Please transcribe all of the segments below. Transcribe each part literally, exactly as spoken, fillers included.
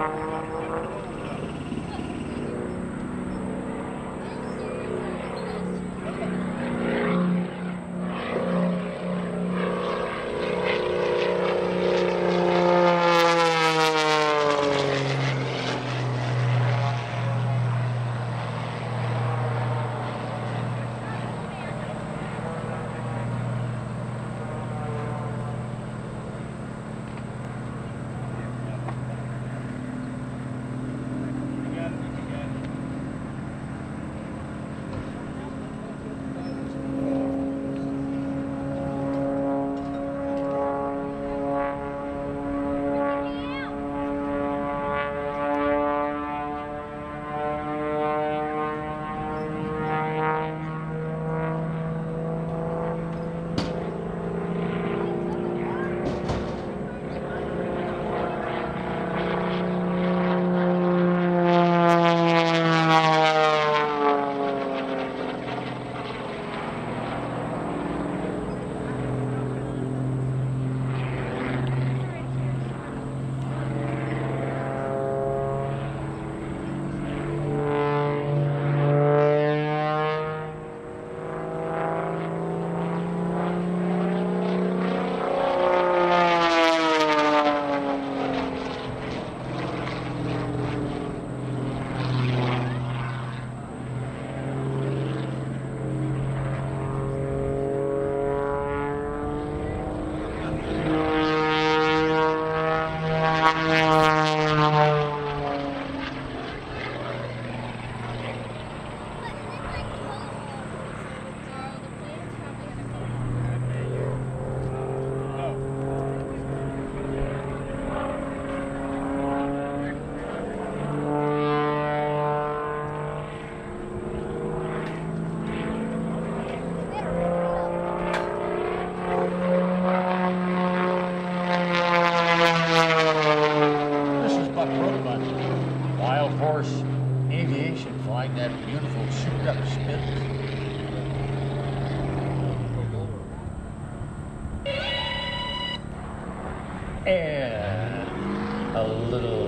And a little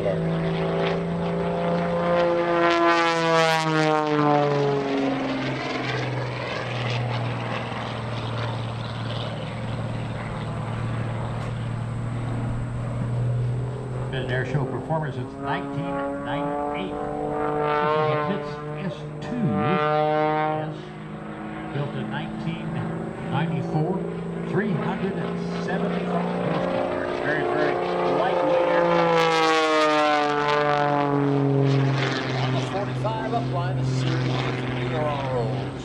been an air show performer since nineteen ninety-eight. This is a Pietsch S two, yes, built in nineteen ninety-four, three hundred seventy-five horsepower. Very, very lightweight airplane. On the forty-five upline, a series of aileron rolls.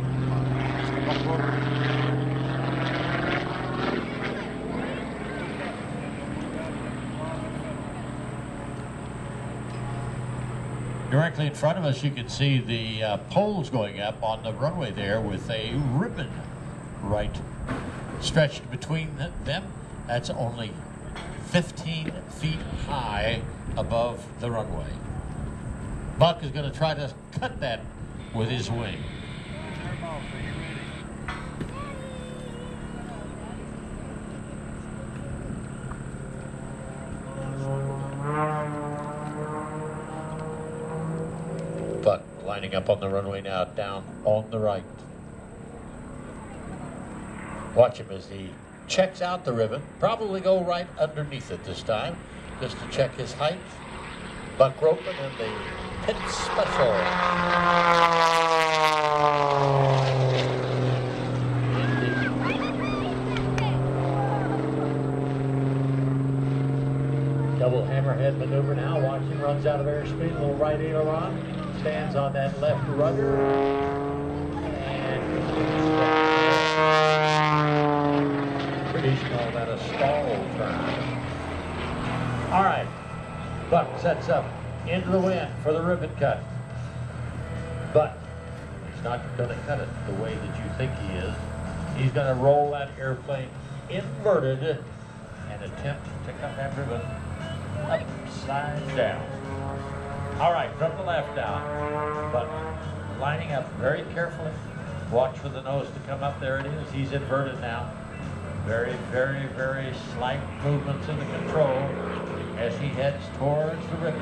Directly in front of us, you can see the uh, poles going up on the runway there with a ribbon right stretched between them. That's only fifteen feet high above the runway. Buck is going to try to cut that with his wing. Buck lining up on the runway now, down on the right. Watch him as he checks out the ribbon. Probably go right underneath it this time, just to check his height. Buck Roetman and the Pit Special. Double hammerhead maneuver now. Watch him, runs out of airspeed. A little right aileron. Stands on that left rudder. And British call that a stall turn. All right. Buck sets up into the wind for the ribbon cut. But he's not going to cut it the way that you think he is. He's going to roll that airplane inverted and attempt to cut that ribbon upside down. All right, from the left down, but lining up very carefully. Watch for the nose to come up. There it is. He's inverted now. Very, very, very slight movements in the control as he heads towards the ribbon.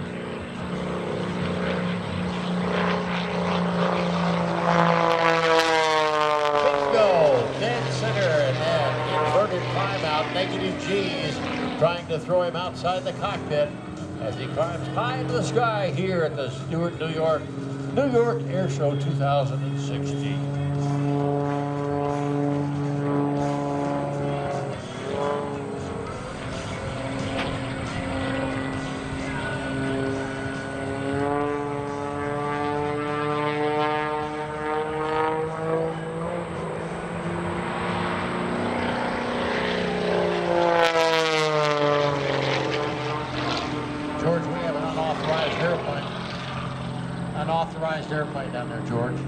Bingo! Dead center, and then inverted timeout, negative G's, trying to throw him outside the cockpit as he climbs high into the sky here at the Stewart, New York, New York Airshow two thousand sixteen. Unauthorized airplane down there, George.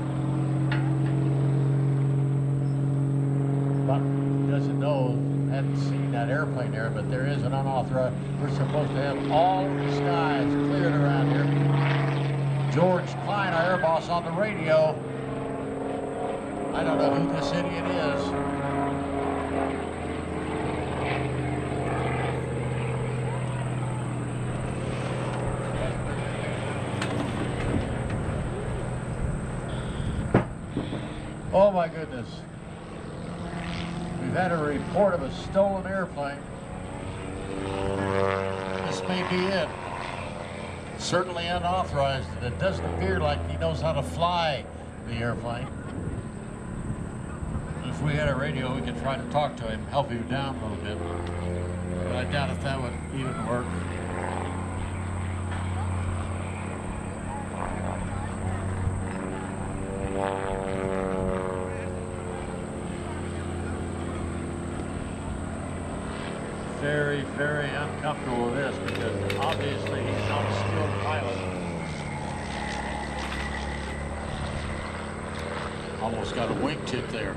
Buck doesn't know, hadn't seen that airplane there, but there is an unauthorized. We're supposed to have all of the skies cleared around here. George Klein, our air boss, on the radio. I don't know who this idiot is. Oh my goodness. We've had a report of a stolen airplane. This may be it. Certainly unauthorized, and it doesn't appear like he knows how to fly the airplane. If we had a radio, we could try to talk to him, help him down a little bit. But I doubt if that would even work. Very, very uncomfortable with this because obviously he's not a skilled pilot. Almost got a wingtip there.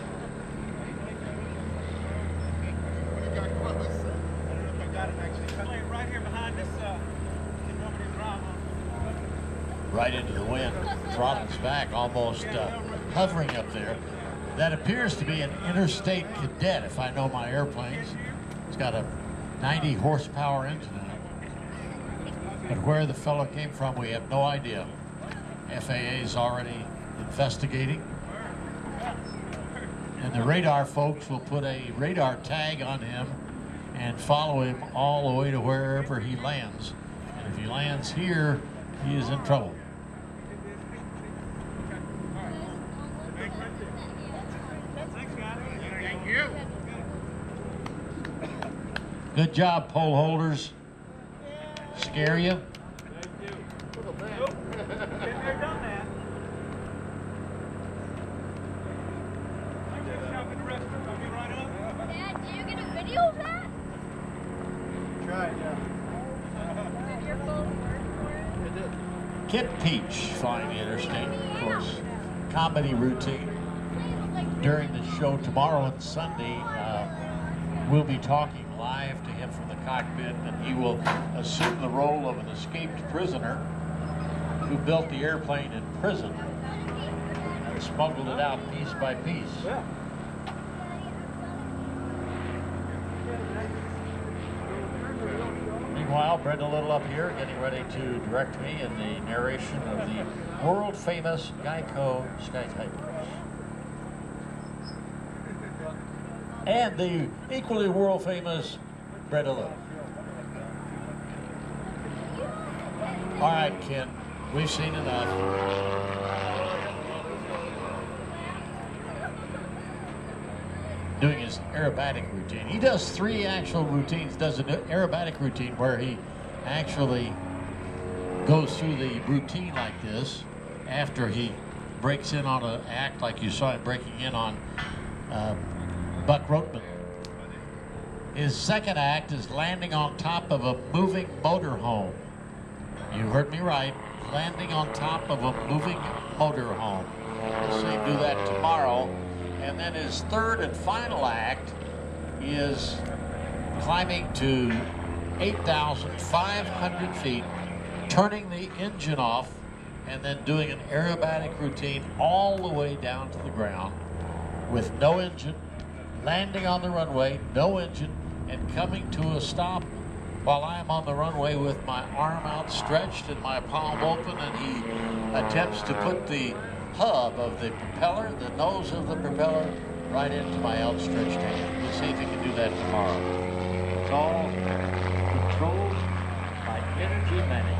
Right here behind this, uh, right into the wind, throttles back, almost uh, hovering up there. That appears to be an Interstate Cadet, if I know my airplanes. It's got a ninety horsepower engine in it. But where the fellow came from, we have no idea. F A A is already investigating. And the radar folks will put a radar tag on him and follow him all the way to wherever he lands. And if he lands here, he is in trouble. Thank you. Good job, pole holders. Scare you? Thank you. Nope. Been there, done that. I'm just shopping the restaurant. I'll be right up. Dad, do you get a video of that? Tried, yeah. Did your phone work for it? It did. Kent Pietsch flying the interstate, of course. Comedy routine. During the show tomorrow and Sunday, uh, we'll be talking live to him from the cockpit, and he will assume the role of an escaped prisoner who built the airplane in prison and smuggled it out piece by piece. Yeah. Meanwhile, Brenda Little up here getting ready to direct me in the narration of the world-famous Geico Sky Tigers. And the equally world-famous Brenda Little. All right, Ken, we've seen enough. Doing his aerobatic routine. He does three actual routines, does an aerobatic routine where he actually goes through the routine like this after he breaks in on an act like you saw him breaking in on uh, Buck Roetman. His second act is landing on top of a moving motorhome. You heard me right, landing on top of a moving motorhome. We'll see him do that tomorrow. And then his third and final act is climbing to eight thousand five hundred feet, turning the engine off, and then doing an aerobatic routine all the way down to the ground with no engine, landing on the runway, no engine, and coming to a stop while I am on the runway with my arm outstretched and my palm open, and he attempts to put the hub of the propeller, the nose of the propeller, right into my outstretched hand. We'll see if he can do that tomorrow. It's all controlled by energy management.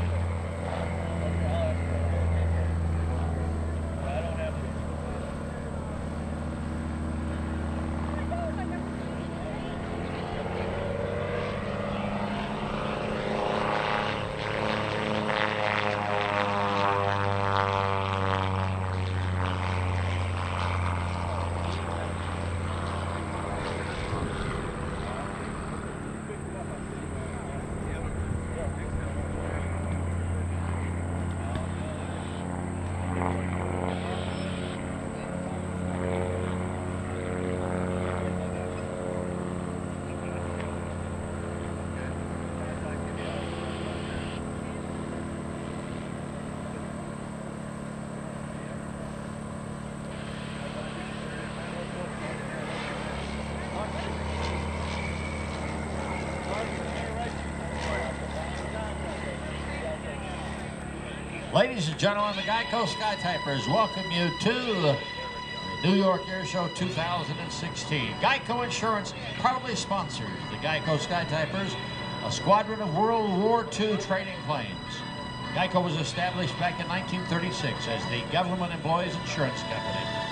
Ladies and gentlemen, the Geico Skytypers welcome you to the New York Airshow two thousand sixteen. Geico Insurance proudly sponsors the Geico Skytypers, a squadron of World War Two training planes. Geico was established back in nineteen thirty-six as the Government Employees Insurance Company.